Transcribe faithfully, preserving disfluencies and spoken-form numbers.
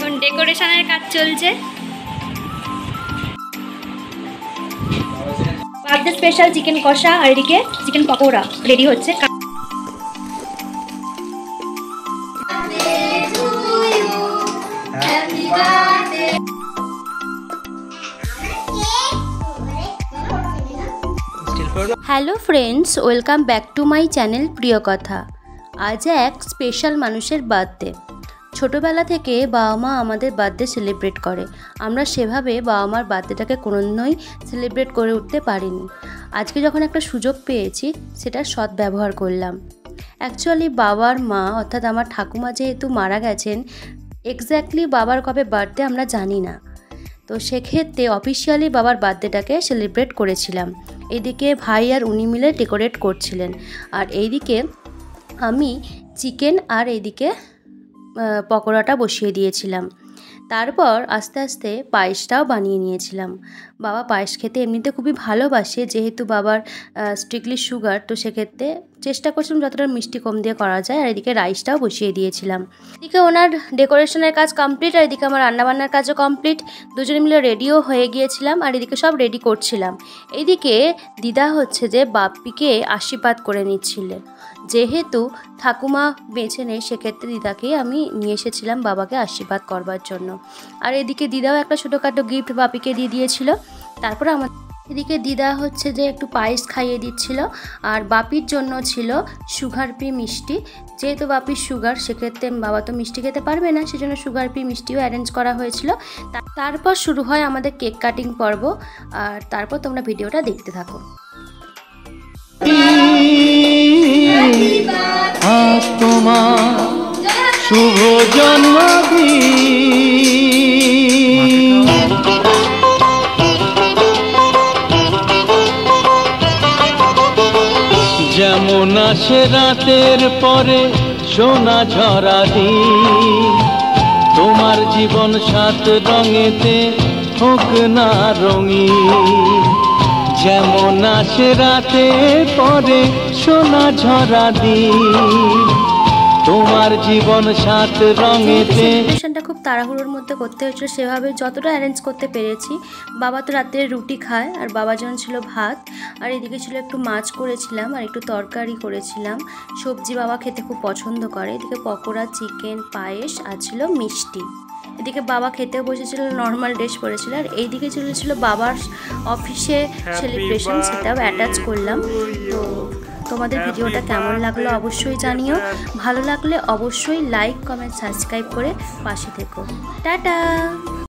এখন ডেকোরেশনের কাজ চলছে। বার্থডে স্পেশাল চিকেন কষা আর এদিকে চিকেন পকোড়া রেডি হচ্ছে। Hello friends, welcome back to my channel প্রিয় কথা। আজ এক স্পেশাল মানুষের বার্থডে। ছোটোবেলা থেকে বাবা মা আমাদের বার্থডে সেলিব্রেট করে, আমরা সেভাবে বাবা মার বার্থডেটাকে কোনোদিনই সেলিব্রেট করে উঠতে পারিনি। আজকে যখন একটা সুযোগ পেয়েছি সেটার সৎ ব্যবহার করলাম। অ্যাকচুয়ালি বাবার মা অর্থাৎ আমার ঠাকুমা যেহেতু মারা গেছেন, এক্স্যাক্টলি বাবার কবে বার্থডে আমরা জানি না, তো সেক্ষেত্রে অফিসিয়ালি বাবার বার্থডেটাকে সেলিব্রেট করেছিলাম। এদিকে ভাই আর উনি মিলে ডেকোরেট করছিলেন, আর এইদিকে আমি চিকেন আর এইদিকে পকোড়াটা বসিয়ে দিয়েছিলাম। তারপর আস্তে আস্তে পায়েসটাও বানিয়ে নিয়েছিলাম। বাবা পায়েস খেতে এমনিতে খুবই ভালোবাসে, যেহেতু বাবার স্ট্রিক্টলি সুগার, তো সেক্ষেত্রে চেষ্টা করছিলাম যতটা মিষ্টি কম দিয়ে করা যায়। আর এদিকে রাইসটাও বসিয়ে দিয়েছিলাম। এদিকে ওনার ডেকোরেশনের কাজ কমপ্লিট, আর এদিকে আমার রান্নাবান্নার কাজও কমপ্লিট। দুজনে মিলে রেডিও হয়ে গিয়েছিলাম, আর এদিকে সব রেডি করছিলাম। এইদিকে দিদা হচ্ছে যে বাপ্পিকে আশীর্বাদ করে নিচ্ছিলেন। যেহেতু ঠাকুমা বেঁচে নেই, সেক্ষেত্রে দিদাকেই আমি নিয়ে এসেছিলাম বাবাকে আশীর্বাদ করবার জন্য। আর এদিকে দিদাও একটা ছোটোখাটো গিফট বাপিকে দিয়ে দিয়েছিল। তারপর আমার এদিকে দিদা হচ্ছে যে একটু পায়েস খাইয়ে দিচ্ছিল, আর বাপির জন্য ছিল সুগার ফ্রি মিষ্টি। যেহেতু বাপির সুগার, সেক্ষেত্রে বাবা তো মিষ্টি খেতে পারবে না, সেজন্য সুগার ফ্রি মিষ্টিও অ্যারেঞ্জ করা হয়েছিল। তারপর শুরু হয় আমাদের কেক কাটিং পর্ব, আর তারপর তোমরা ভিডিওটা দেখতে থাকো। তোমার শুভ জন্মদিন, যেমন আসে রাতের পরে সোনা ঝরা দিন, তোমার জীবন সাত রঙেতে হোক না রঙিন। যেমন আসে রাতের পরে সোনা ঝরা দিন, তোমার জীবন সাত রঙেতে। সেলিব্রেশনটা খুব তাড়াহুড়োর মধ্যে করতে হয়েছিল, সেভাবে যতটা অ্যারেঞ্জ করতে পেরেছি। বাবা তো রাত্রে রুটি খায়, আর বাবার জন্য ছিল ভাত, আর এদিকে ছিল একটু মাছ করেছিলাম আর একটু তরকারি করেছিলাম। সবজি বাবা খেতে খুব পছন্দ করে। এদিকে পকোড়া, চিকেন, পায়েস আর ছিল মিষ্টি। এদিকে বাবা খেতেও বসেছিল, নর্মাল ড্রেস পরেছিল। আর এইদিকে চলেছিল বাবার অফিসে সেলিব্রেশন, সেটাও অ্যাটাচ করলাম। তো তোমাদের ভিডিওটা কেমন লাগলো অবশ্যই জানিও। ভালো লাগলে অবশ্যই লাইক, কমেন্ট, সাবস্ক্রাইব করে পাশে থেকো। টাটা।